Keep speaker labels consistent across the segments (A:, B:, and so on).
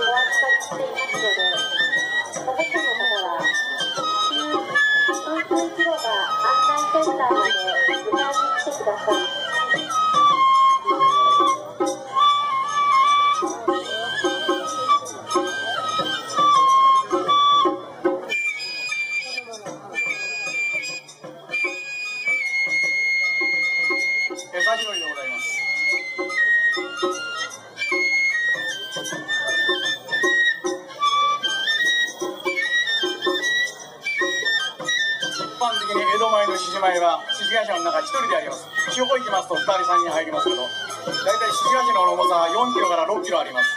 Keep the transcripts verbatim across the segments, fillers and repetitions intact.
A: 扱いしていますので、保護者の方は運転広場案内センターまで迎えに来てください。
B: 餌拾いでございます。一般的に江戸前の獅子舞は獅子頭の中一人であります。地方行きますとふたりさんにん入りますけど、大体獅子頭の重さはよんキロからろっキロあります。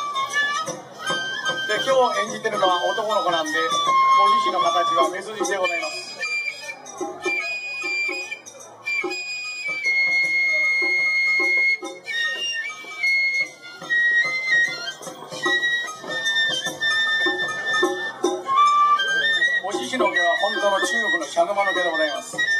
B: で、今日演じてるのは男の子なんで、ご自身の形はメス獅子でございます。お獅子の毛は本当の中国の茶の間の毛でございます。